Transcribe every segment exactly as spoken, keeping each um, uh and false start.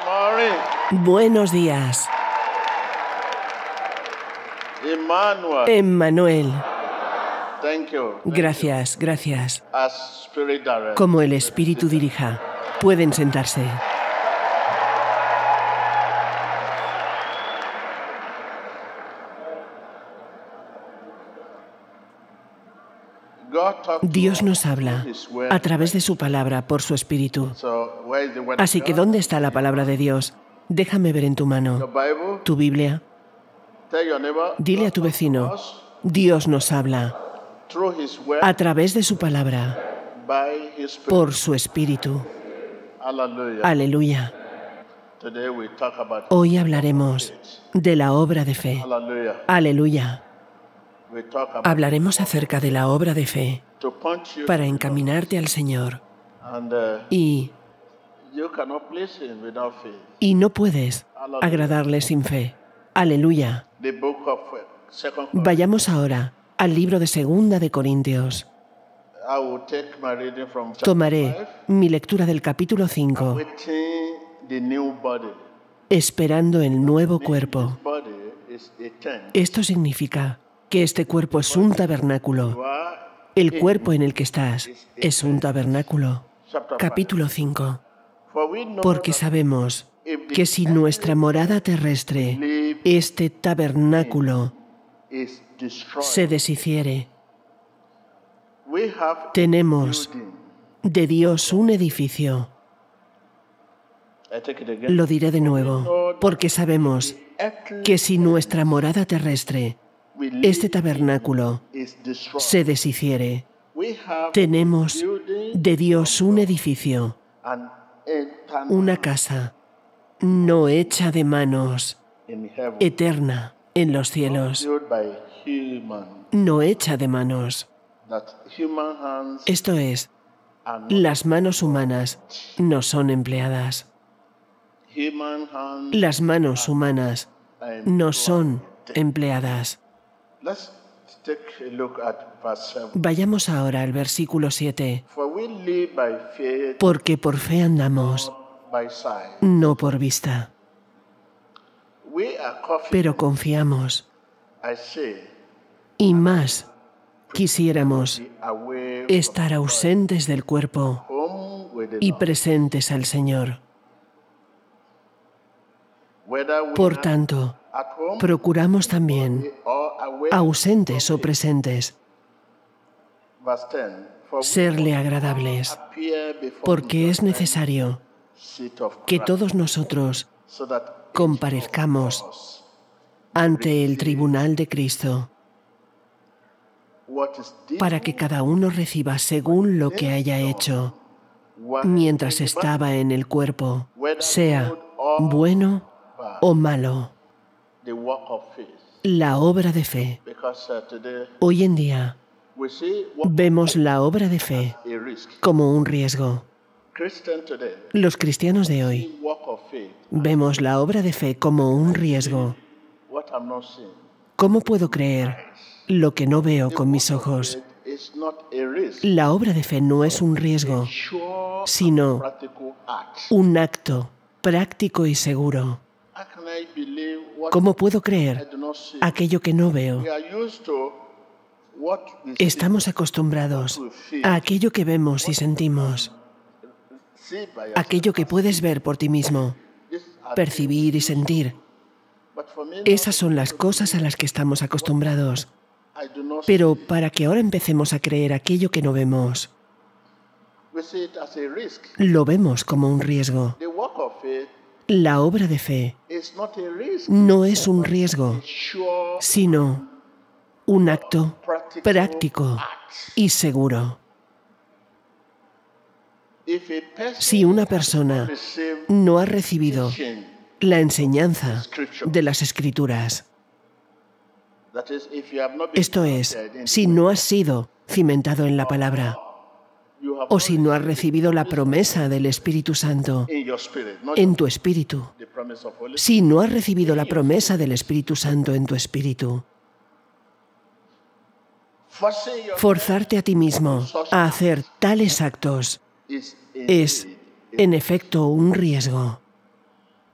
Buenos días. Emmanuel. Emmanuel. Thank you. Gracias, gracias. As Spirit direct. Como el Espíritu dirija. Pueden sentarse. God talks to Dios us nos habla through His word. a través de su palabra por su Espíritu. So, where is the word Así of que, God? ¿dónde está la palabra de Dios? Déjame ver en tu Your mano. Bible. Tu Biblia. Tell your neighbor. Dile God a tu talks to vecino, us Dios nos habla through His word a través de su palabra by His Spirit. por su Espíritu. Hallelujah. Aleluya. Today we talk about Hoy hablaremos de la obra de fe. Hallelujah. Aleluya. We talk about Hablaremos acerca de la obra de fe to punch you para encaminarte al Señor. and uh, Y, you cannot please Him without faith. y no puedes agradarle sin fe. Aleluya. The book of uh, Second Corinthians. Vayamos ahora al libro de Segunda de Corintios. I will take my reading from chapter Tomaré five. mi lectura del capítulo cinco, Waiting the new body. esperando el nuevo cuerpo. Body is a tent. Esto significa que este cuerpo es un tabernáculo. You are El cuerpo en el que estás es un tabernáculo. chapter five. Capítulo cinco. For we know Porque that sabemos que si nuestra morada terrestre, este tabernáculo, is destroyed. se deshiciere, We have a tenemos building. de Dios un edificio. I take it again. Lo diré de nuevo, porque sabemos Earthly que si nuestra morada terrestre, we live este tabernáculo, is destroyed. se deshiciere, We have tenemos building de Dios un edificio, an eternal una casa, no hecha de manos, in heaven, eterna en los cielos, built by human. no hecha de manos. That human hands Esto es, are not las manos humanas no son empleadas. human hands. Las manos humanas are no son empleadas. Let's take a look at verse seven. Vayamos ahora al versículo siete. For we live by faith, Porque por fe andamos, not by sight. no por vista. We are confident, Pero confiamos, I say, y más quisiéramos be away estar ausentes del cuerpo home with the y Lord. presentes al Señor. Whether we Por are tanto, at home procuramos también, or away. ausentes o presentes, Verse ten. For we serle agradables, appear before porque es necesario the seat of que Christ, todos nosotros so that comparezcamos us ante el tribunal de Cristo, what is due para que cada uno reciba según lo que haya hecho while mientras estaba en el cuerpo, sea bueno o malo. the work of faith. La obra de fe. Because uh, today Hoy en día we see what vemos la obra de fe a risk. como un riesgo. Christian today, Los cristianos de hoy see work of faith. vemos la obra de fe como un riesgo. What I'm not seeing. ¿Cómo puedo creer lo que no veo con mis ojos? It's not a risk. La obra de fe no es un riesgo, Sure sino practical act. un acto práctico y seguro. How can I believe what ¿Cómo puedo I creer do not see? aquello que no veo? We are used to what we see, Estamos acostumbrados a aquello que vemos y sentimos, see by yourself. aquello que puedes ver por ti mismo, This are- percibir y sentir. But for me, Esas son las cosas a las que estamos acostumbrados. I do not Pero para que ahora empecemos a creer aquello que no vemos, we see it as a risk. lo vemos como un riesgo. The work of faith La obra de fe is not a risk. no es un riesgo, Sure sino un acto practical práctico act. y seguro. If a person Si una persona receive no ha recibido teaching, la enseñanza de las Escrituras, that is, if you have not been esto es, planted in- si no has sido cimentado en la palabra, you have o si no has recibido la promesa del Espíritu Santo in your spirit, not en tu espíritu, the promise of Holy si no has recibido la promesa del Espíritu Santo en tu espíritu, Forcing your forzarte a ti mismo a hacer tales actos is es, en efecto, un riesgo.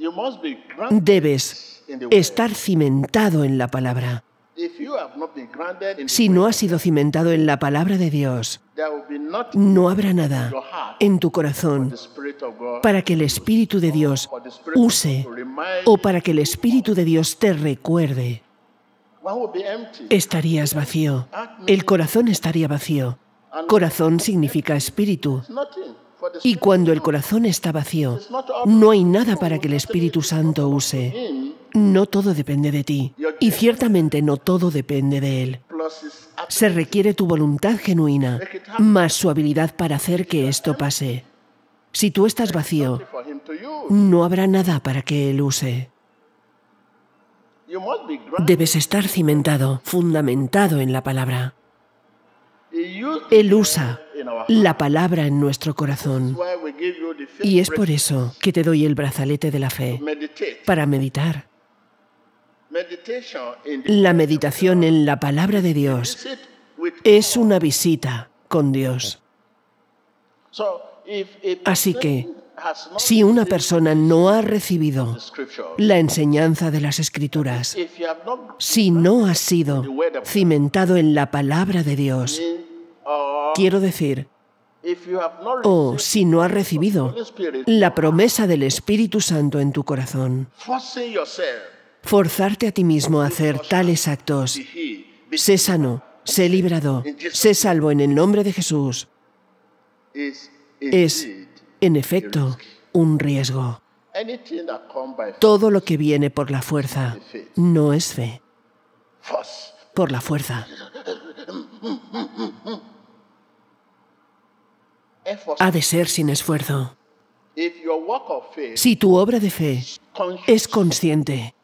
You must be grounded Debes in the word. estar cimentado en la palabra. If you have not been grounded in the Si no word, has sido cimentado en la palabra de Dios, there will be nothing no habrá nada en tu corazón the Spirit of God para que el Espíritu de Dios or the Spirit of use God to remind o para que el Espíritu de Dios te recuerde. one will be empty. Estarías vacío. El corazón estaría vacío. Corazón significa espíritu. Nothing for the Y Spirit cuando of el God. corazón está vacío, It's not all no hay nada para que el Espíritu Santo use. him No todo depende de ti. Y ciertamente no todo depende de Él. plus his Se requiere tu voluntad genuina, más su habilidad para hacer que esto pase. Si tú estás vacío, ability for him to use. no habrá nada para que Él use. You must be grounded. Debes estar cimentado, fundamentado en la palabra. He used Él usa in our la palabra en nuestro corazón. why we give you the faith Y es por eso que te doy el brazalete de la fe, meditate. para meditar. Meditation in the La meditación en la palabra de Dios sit with es una visita con Dios. so if a Así person que, has not si una received persona no ha recibido the scripture, la enseñanza de las Escrituras, if you have not si no has sido cimentado en la palabra de Dios, been, or quiero decir, if you have not o received si no has recibido the Holy Spirit, la promesa del Espíritu Santo en tu corazón, forcing yourself forzarte a ti mismo a hacer tales actos. be healed, be Sé sano, sé librado, sé salvo en el nombre de Jesús. is Es, indeed en efecto, un riesgo. anything that comes by Todo lo que viene por la fuerza no es fe, force. por la fuerza. Effort. Ha de ser sin esfuerzo. If your work of faith Si tu obra de fe conscious, es consciente,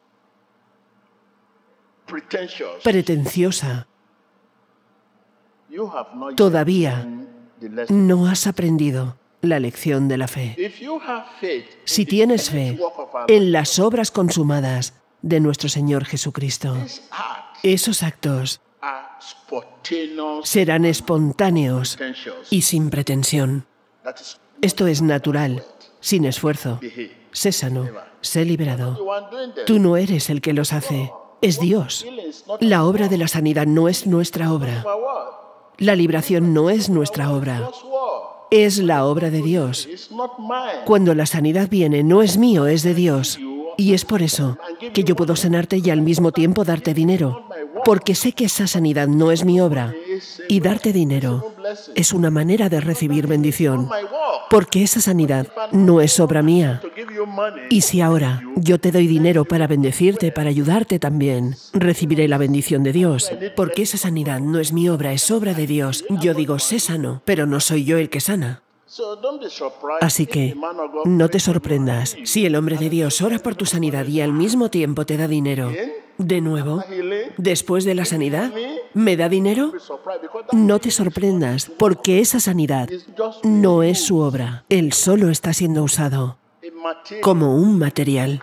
pretentious, pretenciosa, you have not yet todavía learned the lesson. no has aprendido la lección de la fe. If you have faith Si in the tienes finished fe work of our en las obras consumadas de nuestro Señor Jesucristo, these acts esos actos are spontaneous, serán espontáneos pretentious. y sin pretensión. That is Esto es natural, sin esfuerzo. be healed. Sé sano, sé liberado. You are doing them. Tú no eres el que los hace, es Dios. Healing is not La obra de la sanidad no es nuestra obra. our word. La liberación no es nuestra obra, God's word. es la obra de Dios. It's not mine. Cuando la sanidad viene, no es mío, es de Dios. Y es por eso que yo puedo sanarte y al mismo tiempo darte dinero, porque sé que esa sanidad no es mi obra. Y darte dinero es una manera de recibir bendición, My word. porque esa sanidad no es obra mía. To give you money. Y si ahora yo te doy dinero para bendecirte, para ayudarte también, recibiré la bendición de Dios, porque esa sanidad no es mi obra, es obra de Dios. Yo digo, sé sano, pero no soy yo el que sana. So don't be surprised Así if que the man of God no te sorprendas si el hombre de Dios ora por tu sanidad y al mismo tiempo te da dinero. De nuevo, healing después de la sanidad, ¿me da dinero? be surprised because that No te sorprendas, porque esa sanidad is just no es su obra. Él solo está siendo usado a material. como un material.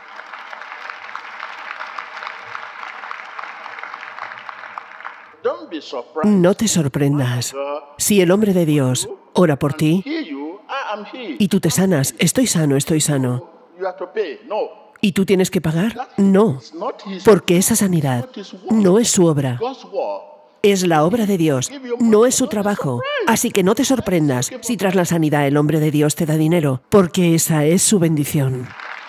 Don't be surprised. No te sorprendas si el hombre de Dios ora por ti Heal you. I am healed. y tú te sanas. Estoy sano, estoy sano. You have to pay. No. ¿Y tú tienes que pagar? No, It's not his. porque esa sanidad no es su obra. God's word. Es la obra de Dios, no es su trabajo. Así que no te sorprendas si tras la sanidad el hombre de Dios te da dinero, porque esa es su bendición.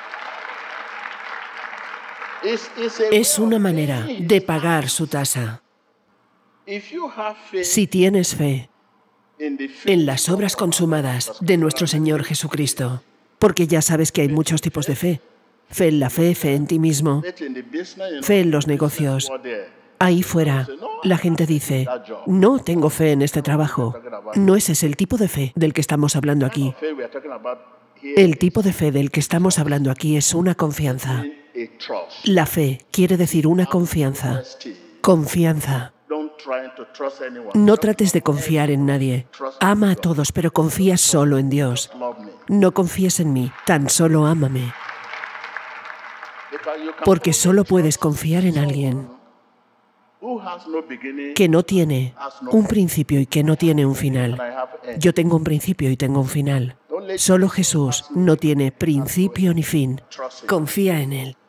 It's, it's a Es way una of manera paying. de pagar su tasa. If you have faith Si tienes fe in the faith en las obras consumadas de nuestro Señor Jesucristo, porque ya sabes que hay muchos tipos de fe. Fe en la fe, fe en ti mismo, in the business, you fe en los negocios. know, there. Ahí fuera, la gente dice, no tengo fe en este trabajo. No ese es el tipo de fe del que estamos hablando aquí. Faith we are talking about here El tipo de fe del que estamos hablando aquí es una confianza. is a trust. La fe quiere decir una confianza. Honesty. Confianza. Don't try to trust anyone. No trates de confiar en nadie. Ama a todos, pero confía solo en Dios. Love me. No confíes en mí, tan solo ámame. Because you can Porque solo puedes confiar en alguien who has no beginning que no tiene un principio y que no tiene un final. and I have end. Yo tengo un principio y tengo un final. Don't Solo Jesús no tiene principio ni fin. Confía en Él.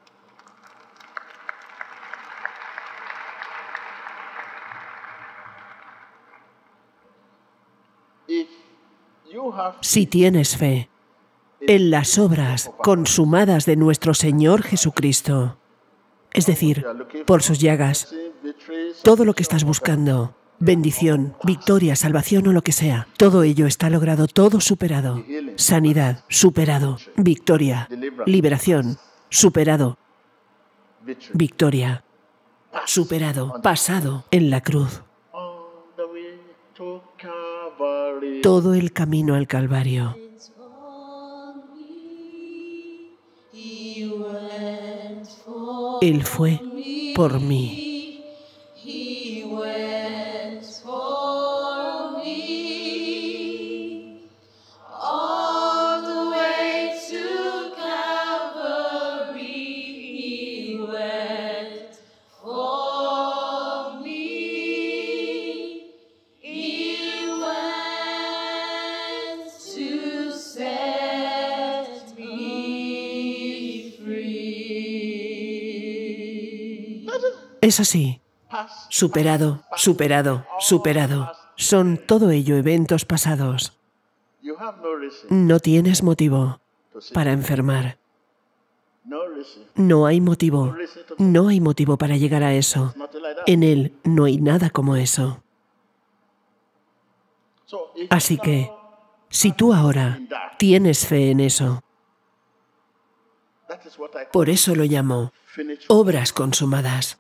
Si tienes fe en las obras consumadas de nuestro Señor Jesucristo, es decir, por sus llagas, todo lo que estás buscando, bendición, victoria, salvación o lo que sea, todo ello está logrado, todo superado. Sanidad, superado. Victoria, liberación, superado. Victoria, superado, pasado en la cruz. Todo el camino al Calvario. Él fue por mí. Es así. Superado, superado, superado. Son todo ello eventos pasados. No tienes motivo para enfermar. No hay motivo. No hay motivo para llegar a eso. En Él no hay nada como eso. Así que, si tú ahora tienes fe en eso, por eso lo llamo obras consumadas.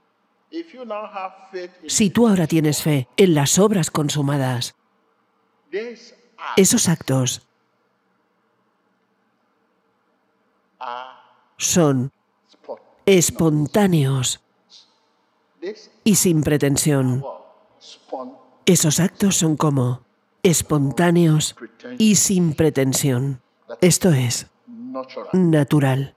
Si tú ahora tienes fe en las obras consumadas, esos actos son espontáneos y sin pretensión. Esos actos son como espontáneos y sin pretensión. Esto es natural.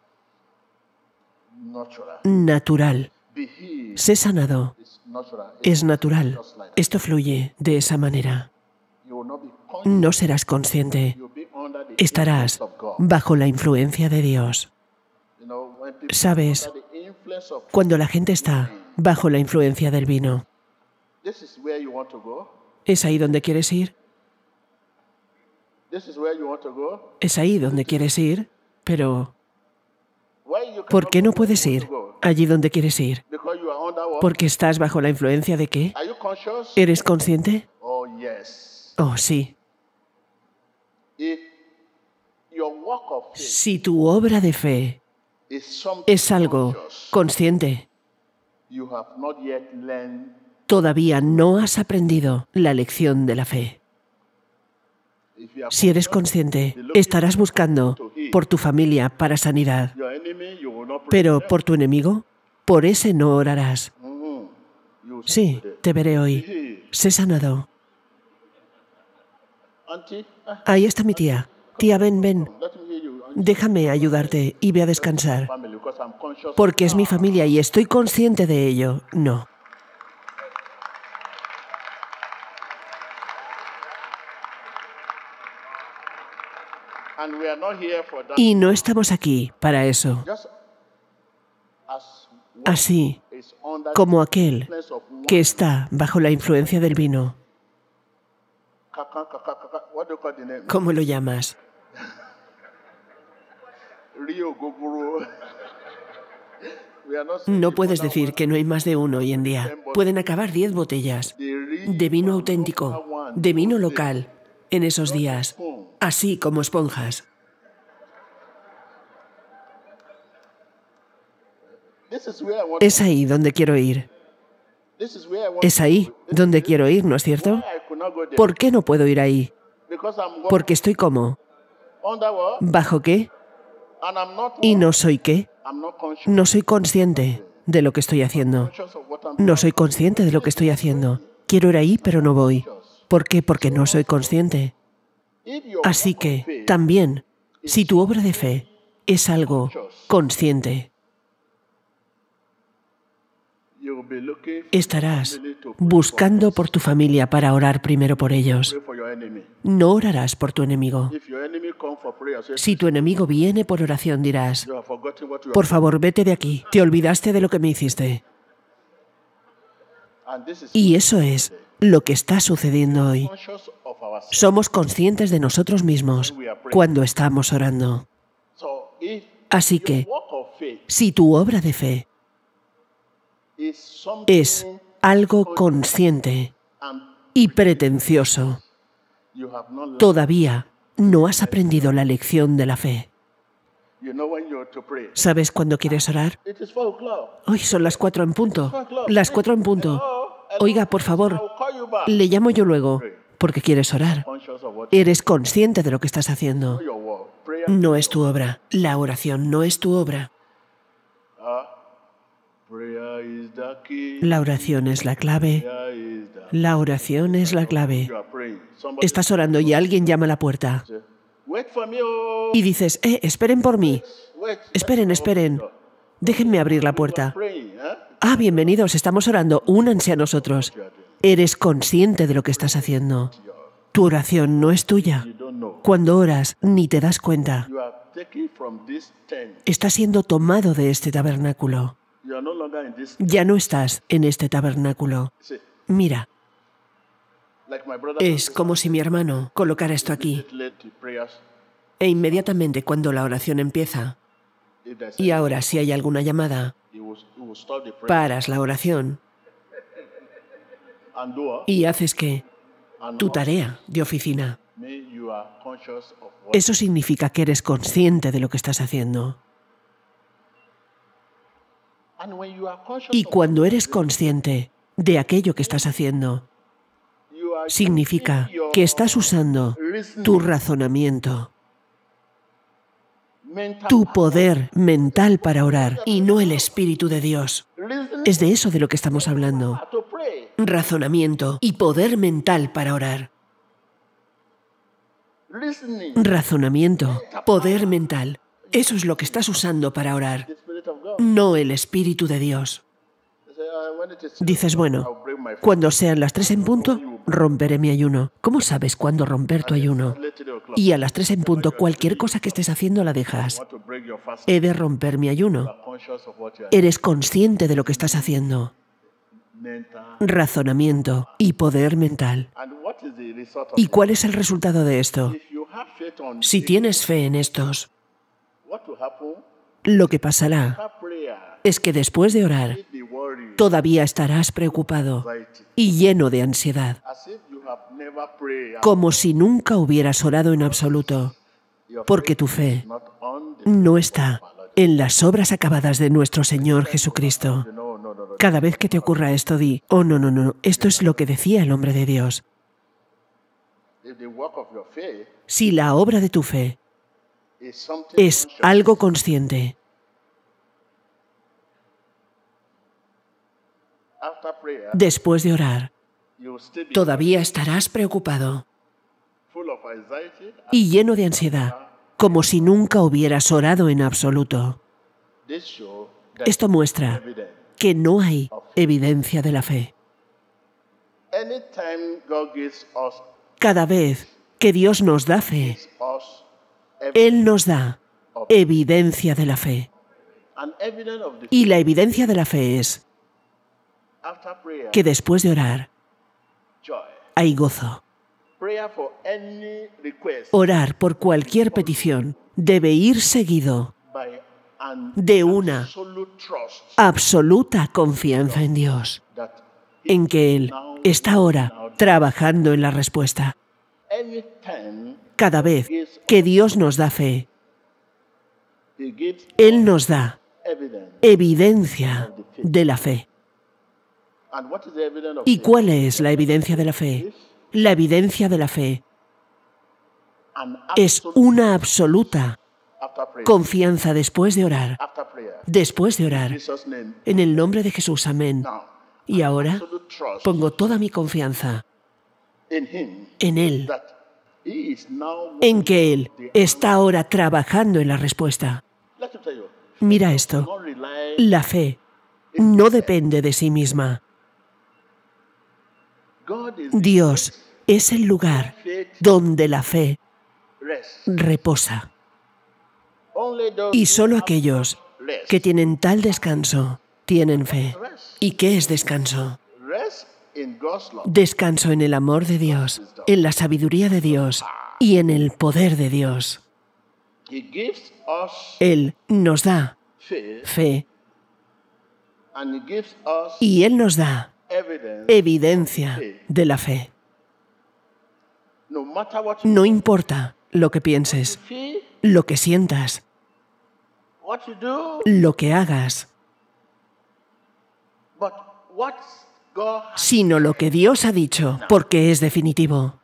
Natural. Sé sanado. Es natural. Esto fluye de esa manera. No serás consciente. Estarás bajo la influencia de Dios. ¿Sabes? Cuando la gente está bajo la influencia del vino, ¿es ahí donde quieres ir? Es ahí donde quieres ir, pero ¿por qué no puedes ir allí donde quieres ir? ¿Porque estás bajo la influencia de qué? ¿Eres consciente? Oh, sí. Si tu obra de fe es algo consciente, todavía no has aprendido la lección de la fe. Si eres consciente, estarás buscando por tu familia para sanidad, pero por tu enemigo, por ese no orarás. Sí, te veré hoy. Sé sanado. Ahí está mi tía. Tía, ven, ven. Déjame ayudarte y ve a descansar. Porque es mi familia y estoy consciente de ello. No. Y no estamos aquí para eso. Así como aquel que está bajo la influencia del vino. ¿Cómo lo llamas? No puedes decir que no hay más de uno hoy en día. Pueden acabar diez botellas de vino auténtico, de vino local, en esos días, así como esponjas. Es ahí donde quiero ir. Es ahí donde quiero ir, ¿no es cierto? ¿Por qué no puedo ir ahí? Porque estoy como. ¿Bajo qué? ¿Y no soy qué? No soy consciente de lo que estoy haciendo. No soy consciente de lo que estoy haciendo. Quiero ir ahí, pero no voy. ¿Por qué? Porque no soy consciente. Así que, también, si tu obra de fe es algo consciente, will be looking for Estarás family to pray buscando por tu familia para orar primero por ellos. Pray for your enemy. No orarás por tu enemigo. If your enemy come for prayer, say, Si tu enemigo viene por oración, dirás: you have forgotten what you por have. favor, vete de aquí. Te olvidaste de lo que me hiciste. And this is Y eso es lo que está sucediendo hoy. conscious of ourselves. Somos conscientes de nosotros mismos cuando estamos orando. So if Así que, walk of faith si tu obra de fe is something es algo consciente and y pretencioso, you have not learned, todavía no has aprendido la lección de la fe. you know when you're to pray. ¿Sabes cuándo quieres orar? It is four o'clock. Hoy son las cuatro en punto. Las cuatro en punto. Oiga, por I favor, will call you back. le llamo yo luego, porque quieres orar. Conscious of what Eres consciente de lo que estás haciendo. your word. Prayer. No es tu obra. La oración no es tu obra. Ah, prayer is the key. La oración es la clave. Prayer is the La oración es la clave. you are praying. Somebody Estás orando y alguien llama a la puerta. say, wait for me. Oh. Y dices: eh, esperen por mí. Wait. Esperen, esperen. Déjenme abrir la puerta. Praying, eh? Ah, bienvenidos, estamos orando. Únanse a nosotros. Eres consciente de lo que estás haciendo. Tu oración no es tuya. You don't know. Cuando oras, ni te das cuenta. You are taken from this tent. Estás siendo tomado de este tabernáculo. You are no longer in this. Ya no estás en este tabernáculo. See, Mira, like my brother es como si mi hermano colocara esto aquí. led to prayers. E inmediatamente cuando la oración empieza, If there's y ahora si hay alguna llamada, he will, he will stop the prayer paras la oración and do y haces que and tu tarea de oficina. me you are conscious of what Eso significa que eres consciente de lo que estás haciendo. and when you are conscious Y of cuando eres consciente de aquello que estás haciendo, you are significa using your que estás usando reasoning, tu razonamiento, mental tu poder mental para orar y no el Espíritu de Dios. reasoning Es de eso de lo que estamos hablando. to pray. Razonamiento y poder mental para orar. Listening Razonamiento, poder mental. Eso es lo que estás usando para orar, the Spirit of God. no el Espíritu de Dios. Say, uh, when it is Dices, bueno, I'll break my fast. cuando sean las tres en punto, romperé mi ayuno. ¿Cómo sabes cuándo romper tu ayuno? Late three o'clock. Y a las tres en punto, cualquier cosa que estés haciendo la dejas. Want to break your fast. He de romper mi ayuno. You are conscious of what you are Eres consciente de lo que estás haciendo. mental. Razonamiento y poder mental. And what is the result of ¿Y it? cuál es el resultado de esto? If you have faith on Si this, tienes fe en estos, what will happen? lo que pasará Have prayer. es que después de orar, If be worried, todavía estarás preocupado anxiety, y lleno de ansiedad, as if you have never prayed. como si nunca hubieras orado en absoluto, Your porque tu fe faith not on the no está en las obras acabadas de nuestro Señor Jesucristo. no, no, no, no. Cada vez que te ocurra esto, di: oh, no, no, no, esto es lo que decía el hombre de Dios. If the work of your faith Si la obra de tu fe is something es conscious, algo consciente, after prayer, después de orar, you will still be todavía estarás preocupado full of anxiety. y lleno de ansiedad, como si nunca hubieras orado en absoluto. This show that Esto muestra evidence. que no hay evidencia de la fe. Anytime God gives us, Cada vez que Dios nos da fe, us Él nos da evidencia de la fe. an evidence of the Y la evidencia de la fe es after prayer, que después de orar joy. hay gozo. Prayer for any request Orar por cualquier petición debe ir seguido by an de una absolute trust absoluta confianza en Dios, that en que Él está ahora trabajando en la respuesta. anytime Cada vez que Dios nos da fe, He gives Él nos da evidence. evidencia de la fe. And what is the evidence of ¿Y faith? cuál es la evidencia de la fe? La evidencia de la fe An es absolute una absoluta after prayer. confianza después de orar. After prayer. Después de orar. In Jesus' name. En el nombre de Jesús, amén. Now, Y ahora absolute trust pongo toda mi confianza in Him en Él, that He is now en que Él está ahora trabajando en la respuesta. Let me tell you, Mira esto. don't rely La fe no depende de sí misma. Dios es el lugar donde la fe reposa. Y solo aquellos que tienen tal descanso tienen fe. ¿Y qué es descanso? Descanso en el amor de Dios, en la sabiduría de Dios y en el poder de Dios. Él nos da fe y Él nos da evidencia de la fe. No importa lo que pienses, lo que sientas, lo que hagas, sino lo que Dios ha dicho, porque es definitivo.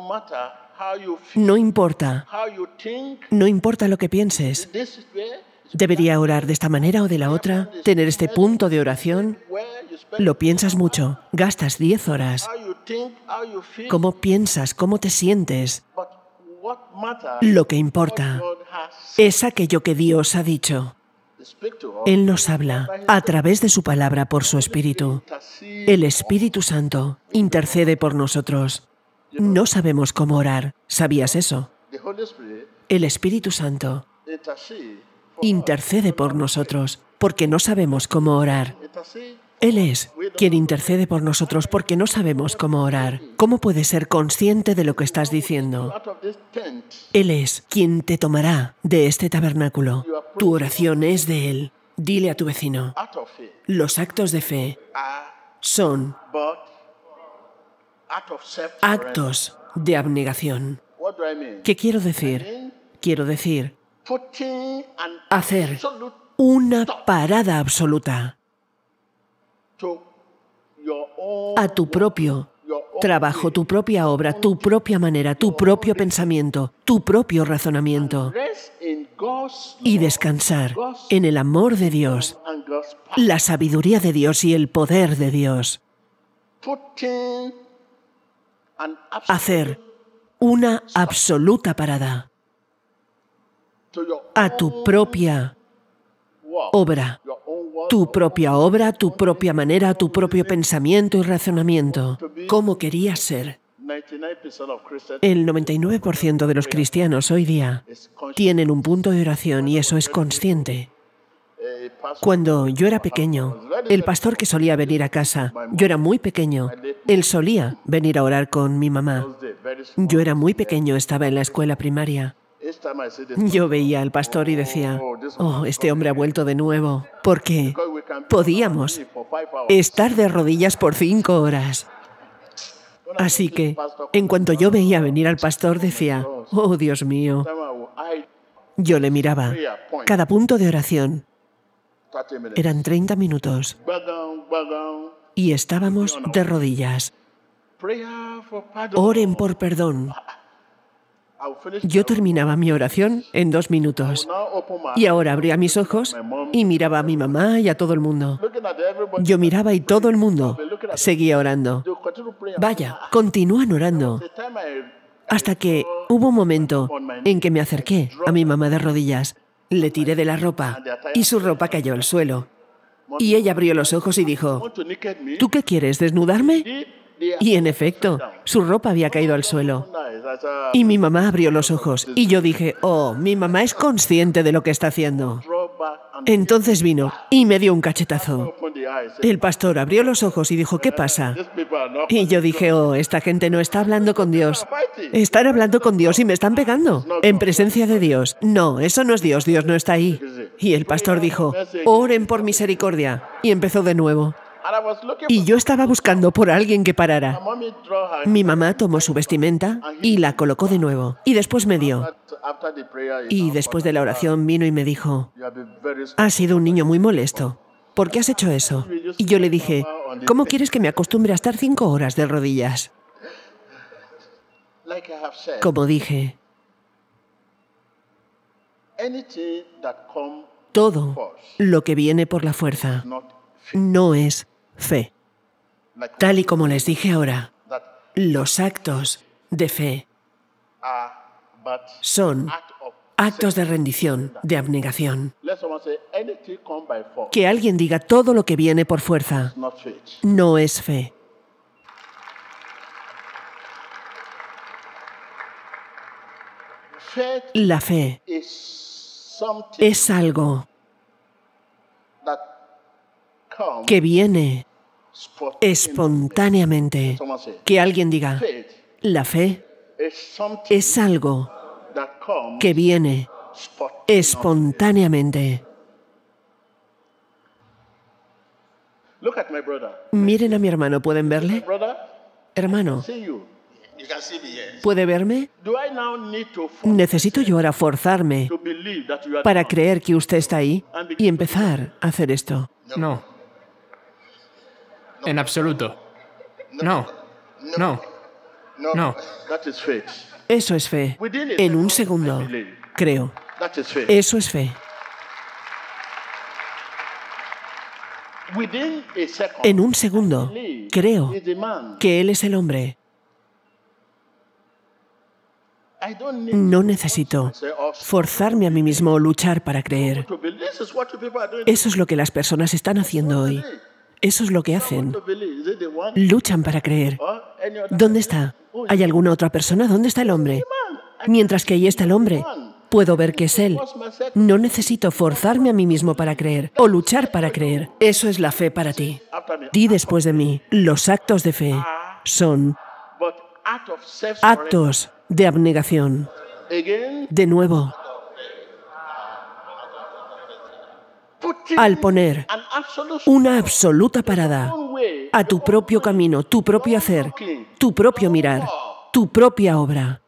No importa, no importa lo que pienses. Debería orar de esta manera o de la otra, tener este punto de oración. Lo piensas mucho, gastas diez horas. ¿Cómo piensas? ¿Cómo te sientes? Lo que importa es aquello que Dios ha dicho. Él nos habla a través de su palabra por su Espíritu. El Espíritu Santo intercede por nosotros. No sabemos cómo orar. ¿Sabías eso? El Espíritu Santo intercede por nosotros porque no sabemos cómo orar. Él es quien intercede por nosotros porque no sabemos cómo orar. ¿Cómo puedes ser consciente de lo que estás diciendo? Él es quien te tomará de este tabernáculo. Tu oración es de Él. Dile a tu vecino, los actos de fe son actos de abnegación. ¿Qué quiero decir? Quiero decir, hacer una parada absoluta a tu propio trabajo, tu propia obra, tu propia manera, tu propio pensamiento, tu propio razonamiento, y descansar en el amor de Dios, la sabiduría de Dios y el poder de Dios. Hacer una absoluta parada a tu propia obra, tu propia obra, tu propia manera, tu propio pensamiento y razonamiento. ¿Cómo querías ser? El noventa y nueve por ciento de los cristianos hoy día tienen un punto de oración y eso es consciente. Cuando yo era pequeño, el pastor que solía venir a casa, yo era muy pequeño, él solía venir a orar con mi mamá. Yo era muy pequeño, estaba en la escuela primaria. Yo veía al pastor y decía, oh, este hombre ha vuelto de nuevo, porque podíamos estar de rodillas por cinco horas. Así que, en cuanto yo veía venir al pastor, decía, oh, Dios mío. Yo le miraba. Cada punto de oración eran treinta minutos y estábamos de rodillas. Oren por perdón. Yo terminaba mi oración en dos minutos. Y ahora abría mis ojos y miraba a mi mamá y a todo el mundo. Yo miraba y todo el mundo seguía orando. Vaya, continúan orando. Hasta que hubo un momento en que me acerqué a mi mamá de rodillas. Le tiré de la ropa y su ropa cayó al suelo. Y ella abrió los ojos y dijo, ¿tú qué quieres, desnudarme? Y en efecto, su ropa había caído al suelo. Y mi mamá abrió los ojos y yo dije, oh, mi mamá es consciente de lo que está haciendo. Entonces vino y me dio un cachetazo. El pastor abrió los ojos y dijo, ¿qué pasa? Y yo dije, oh, esta gente no está hablando con Dios. Están hablando con Dios y me están pegando. En presencia de Dios. No, eso no es Dios, Dios no está ahí. Y el pastor dijo, oren por misericordia. Y empezó de nuevo. Y yo estaba buscando por alguien que parara. Mi mamá tomó su vestimenta y la colocó de nuevo. Y después me dio. Y después de la oración vino y me dijo, has sido un niño muy molesto. ¿Por qué has hecho eso? Y yo le dije, ¿cómo quieres que me acostumbre a estar cinco horas de rodillas? Como dije, todo lo que viene por la fuerza no es fe. Tal y como les dije ahora, los actos de fe son actos de rendición, de abnegación. Que alguien diga todo lo que viene por fuerza no es fe. La fe es algo que viene espontáneamente. Que alguien diga, la fe es algo que viene espontáneamente. Miren a mi hermano, ¿pueden verle? Hermano, ¿puede verme? ¿Necesito yo ahora forzarme para creer que usted está ahí y empezar a hacer esto? No. En absoluto. No. No. No. Eso es fe. En un segundo, creo. Eso es fe. En un segundo, creo que Él es el hombre. No necesito forzarme a mí mismo o luchar para creer. Eso es lo que las personas están haciendo hoy. Eso es lo que hacen. Luchan para creer. ¿Dónde está? ¿Hay alguna otra persona? ¿Dónde está el hombre? Mientras que ahí está el hombre, puedo ver que es Él. No necesito forzarme a mí mismo para creer o luchar para creer. Eso es la fe para ti. Di después de mí, los actos de fe son actos de abnegación. De nuevo, al poner una absoluta parada a tu propio camino, tu propio hacer, tu propio mirar, tu propia obra,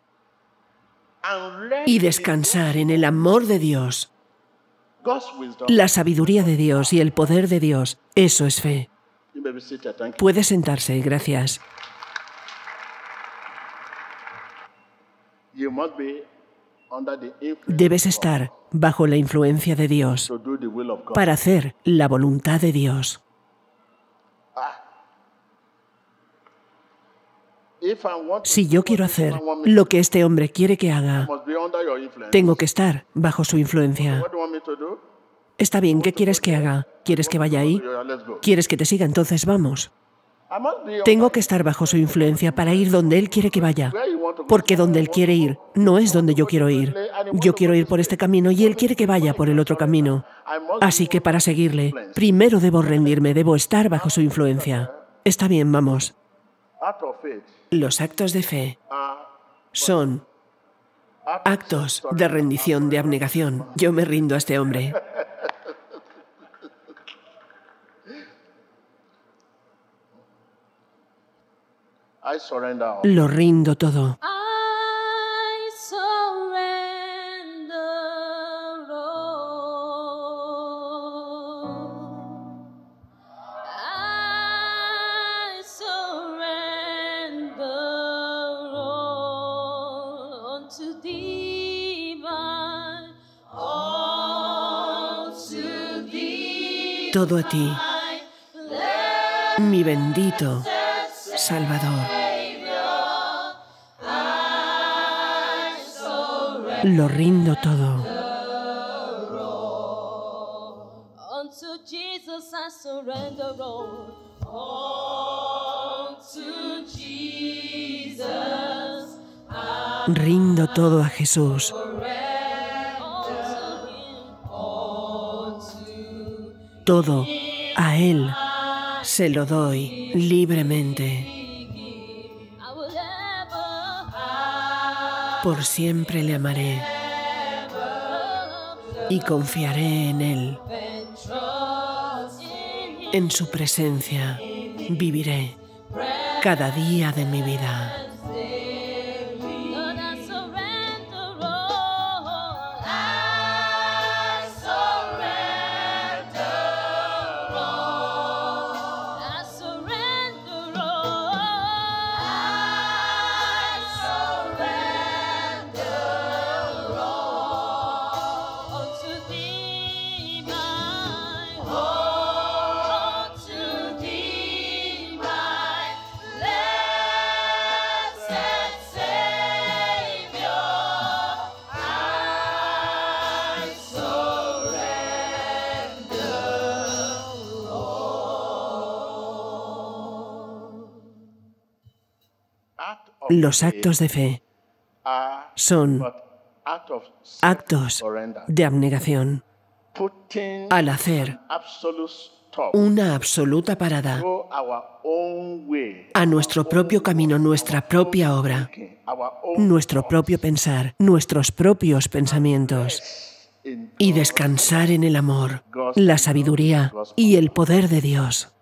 y descansar en el amor de Dios, la sabiduría de Dios y el poder de Dios, eso es fe. Puede sentarse, gracias. Debes estar bajo la influencia de Dios para hacer la voluntad de Dios. Si yo quiero hacer lo que este hombre quiere que haga, tengo que estar bajo su influencia. Está bien, ¿qué quieres que haga? ¿Quieres que vaya ahí? ¿Quieres que te siga? Entonces vamos. Tengo que estar bajo su influencia para ir donde Él quiere que vaya. Porque donde Él quiere ir no es donde yo quiero ir. Yo quiero ir por este camino y Él quiere que vaya por el otro camino. Así que para seguirle, primero debo rendirme, debo estar bajo su influencia. Está bien, vamos. Los actos de fe son actos de rendición, de abnegación. Yo me rindo a este hombre. Lo rindo todo. Todo a ti, mi bendito Salvador. Lo rindo todo. Rindo todo a Jesús. Todo a Él se lo doy libremente. Por siempre le amaré y confiaré en Él. En su presencia viviré cada día de mi vida. Los actos de fe son actos de abnegación. Al hacer una absoluta parada a nuestro propio camino, nuestra propia obra, nuestro propio pensar, nuestros propios pensamientos, y descansar en el amor, la sabiduría y el poder de Dios.